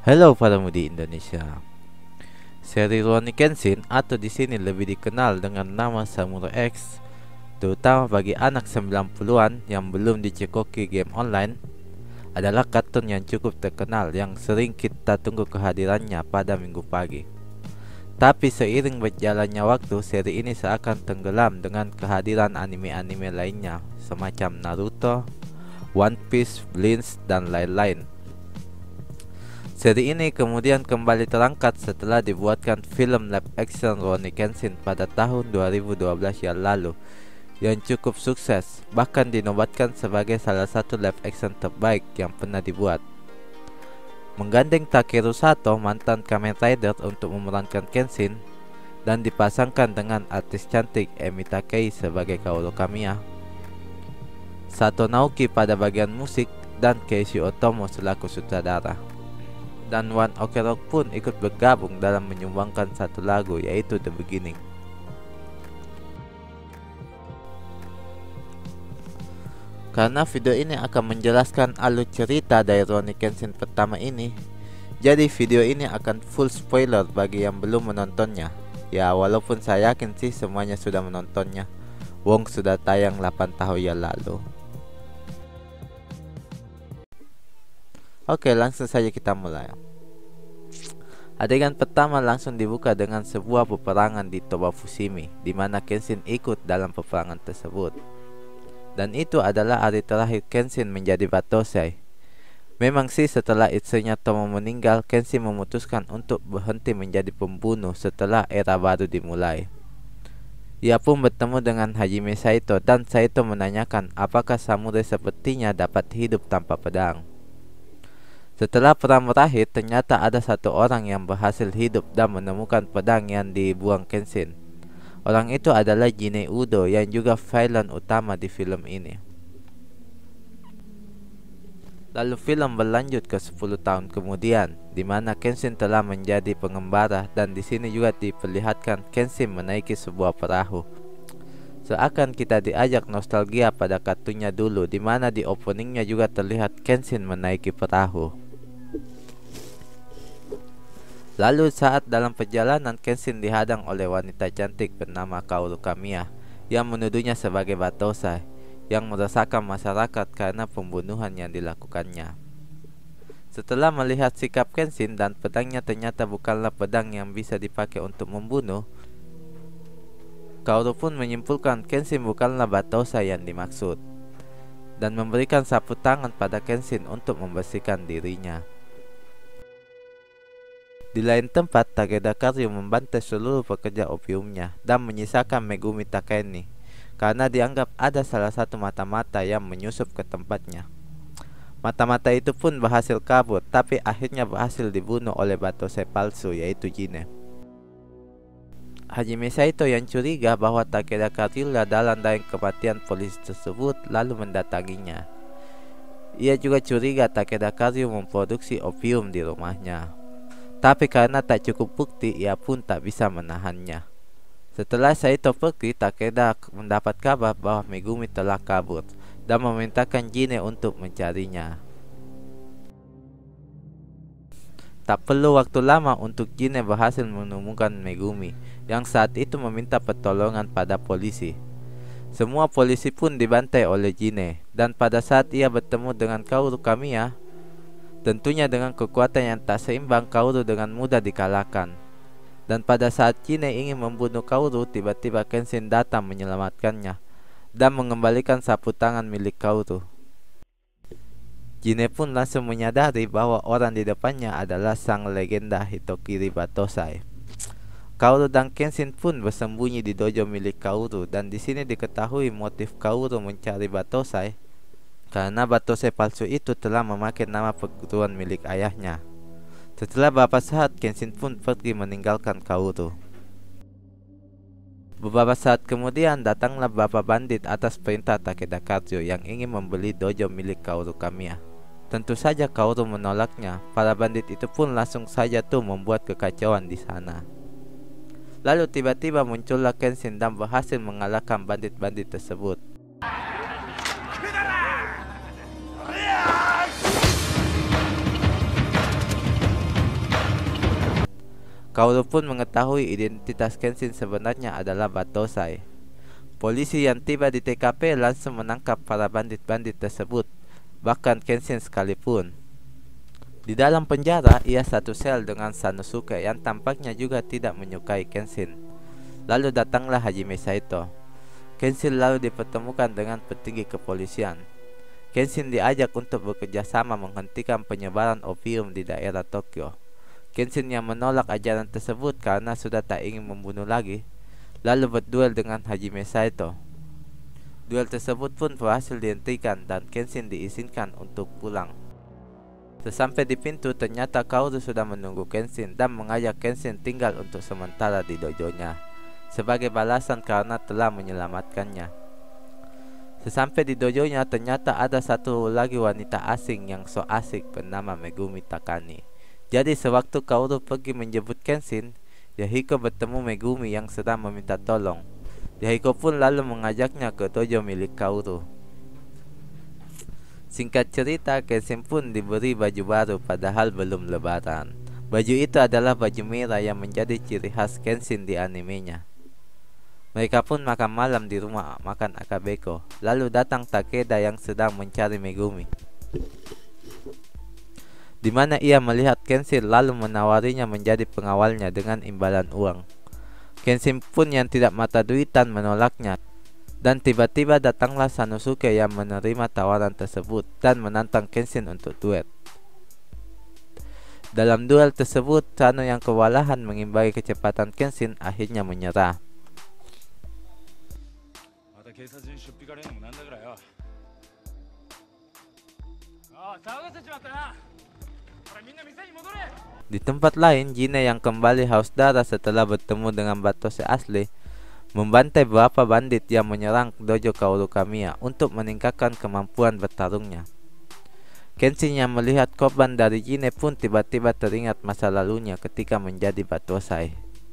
Halo para mudi Indonesia. Seri Rurouni Kenshin atau di sini lebih dikenal dengan nama Samurai X, terutama bagi anak 90-an yang belum dicekoki game online, adalah kartun yang cukup terkenal yang sering kita tunggu kehadirannya pada minggu pagi. Tapi seiring berjalannya waktu, seri ini seakan tenggelam dengan kehadiran anime-anime lainnya semacam Naruto, One Piece, Bleach, dan lain-lain. Seri ini kemudian kembali terangkat setelah dibuatkan film live action Rurouni Kenshin pada tahun 2012 yang lalu yang cukup sukses, bahkan dinobatkan sebagai salah satu live action terbaik yang pernah dibuat. Menggandeng Takeru Sato, mantan Kamen Rider, untuk memerankan Kenshin dan dipasangkan dengan artis cantik Emi Takei sebagai Kaoru Kamiya, Sato Naoki pada bagian musik, dan Keiichi Otomo selaku sutradara. Dan One Ok Rock pun ikut bergabung dalam menyumbangkan satu lagu, yaitu The Beginning. Karena video ini akan menjelaskan alur cerita dari Rurouni Kenshin pertama ini, jadi video ini akan full spoiler bagi yang belum menontonnya. Ya, walaupun saya yakin sih semuanya sudah menontonnya, wong sudah tayang 8 tahun yang lalu. Oke, langsung saja kita mulai. Adegan pertama langsung dibuka dengan sebuah peperangan di Toba Fushimi, di mana Kenshin ikut dalam peperangan tersebut. Dan itu adalah hari terakhir Kenshin menjadi Batosai. Memang sih setelah istrinya Tomo meninggal, Kenshin memutuskan untuk berhenti menjadi pembunuh setelah era baru dimulai. Ia pun bertemu dengan Hajime Saito, dan Saito menanyakan apakah samurai sepertinya dapat hidup tanpa pedang. Setelah perang berakhir, ternyata ada satu orang yang berhasil hidup dan menemukan pedang yang dibuang Kenshin. Orang itu adalah Jinei Udo yang juga villain utama di film ini. Lalu film berlanjut ke 10 tahun kemudian, di mana Kenshin telah menjadi pengembara, dan di sini juga diperlihatkan Kenshin menaiki sebuah perahu. Seakan kita diajak nostalgia pada kartunnya dulu, di mana di openingnya juga terlihat Kenshin menaiki perahu. Lalu saat dalam perjalanan, Kenshin dihadang oleh wanita cantik bernama Kaoru Kamiya yang menuduhnya sebagai Batosai yang meresahkan masyarakat karena pembunuhan yang dilakukannya. Setelah melihat sikap Kenshin dan pedangnya ternyata bukanlah pedang yang bisa dipakai untuk membunuh, Kaoru pun menyimpulkan Kenshin bukanlah Batosai yang dimaksud dan memberikan sapu tangan pada Kenshin untuk membersihkan dirinya. Di lain tempat, Takeda Karyo membantai seluruh pekerja opiumnya dan menyisakan Megumi Takeni karena dianggap ada salah satu mata-mata yang menyusup ke tempatnya. Mata-mata itu pun berhasil kabur, tapi akhirnya berhasil dibunuh oleh Batosai palsu, yaitu Jine. Hajime Saito yang curiga bahwa Takeda Karyo dalam dari kematian polisi tersebut lalu mendatanginya. Ia juga curiga Takeda Karyo memproduksi opium di rumahnya. Tapi karena tak cukup bukti, ia pun tak bisa menahannya. Setelah Saito pergi, Takeda mendapat kabar bahwa Megumi telah kabur dan memerintahkan Jine untuk mencarinya. Tak perlu waktu lama untuk Jine berhasil menemukan Megumi yang saat itu meminta pertolongan pada polisi. Semua polisi pun dibantai oleh Jine, dan pada saat ia bertemu dengan Kaoru Kamiya, tentunya dengan kekuatan yang tak seimbang, Kaoru dengan mudah dikalahkan. Dan pada saat Jine ingin membunuh Kaoru, tiba-tiba Kenshin datang menyelamatkannya dan mengembalikan sapu tangan milik Kaoru. Jine pun langsung menyadari bahwa orang di depannya adalah sang legenda Hitokiri Batosai. Kaoru dan Kenshin pun bersembunyi di dojo milik Kaoru, dan di sini diketahui motif Kaoru mencari Batosai karena Batosai palsu itu telah memakai nama perguruan milik ayahnya. Setelah beberapa saat, Kenshin pun pergi meninggalkan Kaoru. Beberapa saat kemudian, datanglah beberapa bandit atas perintah Takeda Karyo yang ingin membeli dojo milik Kaoru Kamiya. Tentu saja Kaoru menolaknya. Para bandit itu pun langsung saja membuat kekacauan di sana. Lalu tiba-tiba muncullah Kenshin dan berhasil mengalahkan bandit-bandit tersebut. Kaoru pun mengetahui identitas Kenshin sebenarnya adalah Batosai. Polisi yang tiba di TKP langsung menangkap para bandit-bandit tersebut, bahkan Kenshin sekalipun. Di dalam penjara, ia satu sel dengan Sanosuke yang tampaknya juga tidak menyukai Kenshin. Lalu datanglah Hajime Saito. Kenshin lalu dipertemukan dengan petinggi kepolisian. Kenshin diajak untuk bekerja sama menghentikan penyebaran opium di daerah Tokyo. Kenshin yang menolak ajaran tersebut karena sudah tak ingin membunuh lagi, lalu berduel dengan Hajime Saito. Duel tersebut pun berhasil dihentikan dan Kenshin diizinkan untuk pulang. Sesampai di pintu, ternyata Kaoru sudah menunggu Kenshin dan mengajak Kenshin tinggal untuk sementara di dojonya, sebagai balasan karena telah menyelamatkannya. Sesampai di dojonya, ternyata ada satu lagi wanita asing yang so asik bernama Megumi Takani. Jadi sewaktu Kaoru pergi menjemput Kenshin, Yahiko bertemu Megumi yang sedang meminta tolong. Yahiko pun lalu mengajaknya ke dojo milik Kaoru. Singkat cerita, Kenshin pun diberi baju baru padahal belum lebaran. Baju itu adalah baju merah yang menjadi ciri khas Kenshin di animenya. Mereka pun makan malam di rumah makan Akabeko. Lalu datang Takeda yang sedang mencari Megumi, di mana ia melihat Kenshin lalu menawarinya menjadi pengawalnya dengan imbalan uang. Kenshin pun yang tidak mata duitan menolaknya, dan tiba-tiba datanglah Sanosuke yang menerima tawaran tersebut dan menantang Kenshin untuk duet. Dalam duel tersebut, Sano yang kewalahan mengimbangi kecepatan Kenshin akhirnya menyerah. Di tempat lain, Jine yang kembali haus darah setelah bertemu dengan Batose asli, membantai beberapa bandit yang menyerang dojo Kaoru Kamiya untuk meningkatkan kemampuan bertarungnya. Kenshin yang melihat korban dari Jine pun tiba-tiba teringat masa lalunya ketika menjadi Batosai.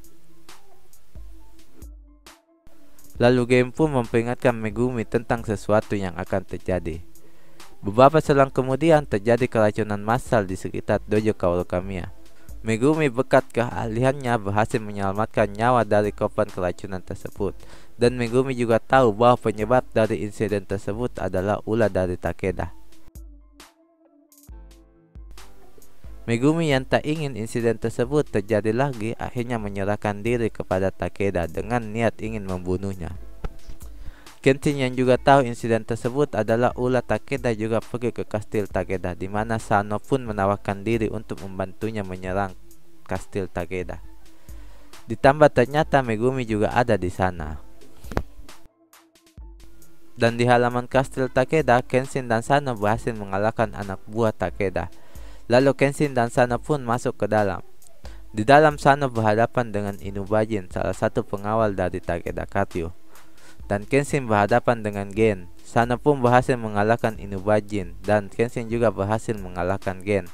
Lalu game pun memperingatkan Megumi tentang sesuatu yang akan terjadi. Beberapa selang kemudian terjadi keracunan massal di sekitar dojo Kaoru Kamiya. Megumi berkat keahliannya berhasil menyelamatkan nyawa dari korban keracunan tersebut, dan Megumi juga tahu bahwa penyebab dari insiden tersebut adalah ulah dari Takeda. Megumi yang tak ingin insiden tersebut terjadi lagi akhirnya menyerahkan diri kepada Takeda dengan niat ingin membunuhnya. Kenshin yang juga tahu insiden tersebut adalah ulah Takeda juga pergi ke kastil Takeda, di mana Sano pun menawarkan diri untuk membantunya menyerang kastil Takeda. Ditambah ternyata Megumi juga ada di sana. Dan di halaman kastil Takeda, Kenshin dan Sano berhasil mengalahkan anak buah Takeda. Lalu Kenshin dan Sano pun masuk ke dalam. Di dalam, Sano berhadapan dengan Inubajin, salah satu pengawal dari Takeda Karyo. Dan Kenshin berhadapan dengan Gen. Sano pun berhasil mengalahkan Inubajin, dan Kenshin juga berhasil mengalahkan Gen.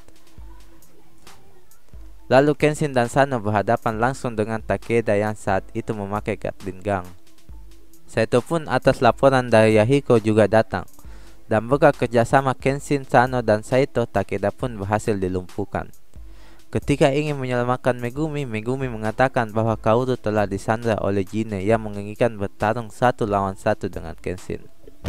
Lalu Kenshin dan Sano berhadapan langsung dengan Takeda yang saat itu memakai Gatling Gun. Saito pun atas laporan dari Yahiko juga datang. Dan berkat kerjasama Kenshin, Sano, dan Saito, Takeda pun berhasil dilumpuhkan. Ketika ingin menyelamatkan Megumi, Megumi mengatakan bahwa Kaoru telah disandra oleh Jine yang menginginkan bertarung 1 lawan 1 dengan Kenshin.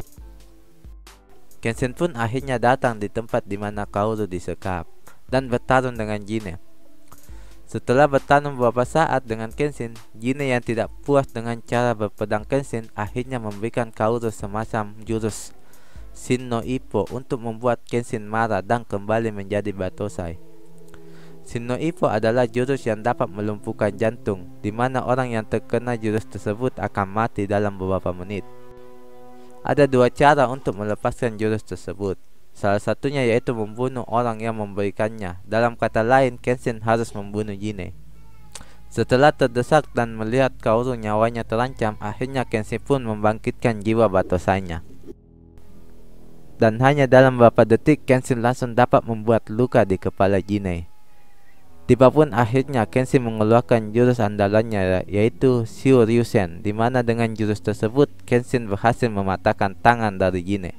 Kenshin pun akhirnya datang di tempat di mana Kaoru disekap dan bertarung dengan Jine. Setelah bertarung beberapa saat dengan Kenshin, Jine yang tidak puas dengan cara berpedang Kenshin akhirnya memberikan Kaoru semacam jurus Shin no Ippo untuk membuat Kenshin marah dan kembali menjadi Batosai. Shin no Ippo adalah jurus yang dapat melumpuhkan jantung, di mana orang yang terkena jurus tersebut akan mati dalam beberapa menit. Ada 2 cara untuk melepaskan jurus tersebut. Salah satunya yaitu membunuh orang yang memberikannya. Dalam kata lain, Kenshin harus membunuh Jine. Setelah terdesak dan melihat Kaoru nyawanya terancam, akhirnya Kenshin pun membangkitkan jiwa Batosainya. Dan hanya dalam beberapa detik, Kenshin langsung dapat membuat luka di kepala Jine. Tiba pun akhirnya Kenshin mengeluarkan jurus andalannya yaitu Shio Ryusen, di mana dengan jurus tersebut Kenshin berhasil mematahkan tangan dari Jine.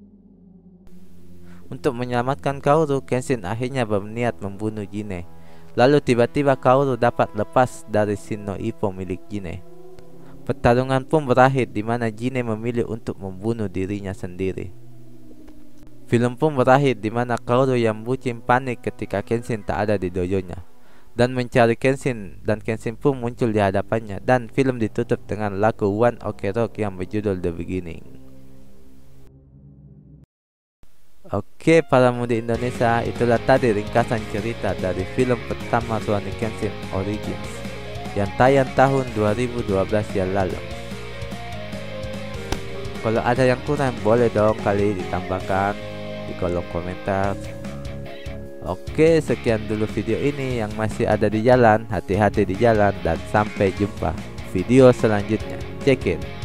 Untuk menyelamatkan Kaoru, Kenshin akhirnya berniat membunuh Jine. Lalu tiba-tiba Kaoru dapat lepas dari Shin no Ippo milik Jine. Pertarungan pun berakhir di mana Jine memilih untuk membunuh dirinya sendiri. Film pun berakhir di mana Kaoru yang bucin panik ketika Kenshin tak ada di dojonya dan mencari Kenshin, dan Kenshin pun muncul di hadapannya, dan film ditutup dengan lagu One Ok Rock yang berjudul The Beginning. Oke para muda Indonesia, itulah tadi ringkasan cerita dari film pertama Rurouni Kenshin Origins yang tayang tahun 2012 yang lalu. Kalau ada yang kurang boleh dong kali ditambahkan di kolom komentar. Oke, sekian dulu video ini. Yang masih ada di jalan, hati-hati di jalan dan sampai jumpa video selanjutnya. Check it.